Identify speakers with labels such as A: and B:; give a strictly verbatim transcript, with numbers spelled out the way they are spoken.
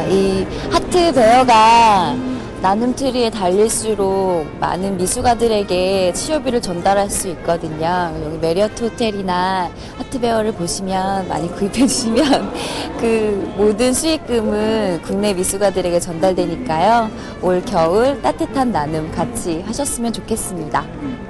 A: 이 하트 베어가 나눔 트리에 달릴수록 많은 미숙아들에게 치료비를 전달할 수 있거든요. 여기 메리어트 호텔이나 하트베어를 보시면 많이 구입해 주시면 그 모든 수익금은 국내 미숙아들에게 전달되니까요. 올 겨울 따뜻한 나눔 같이 하셨으면 좋겠습니다.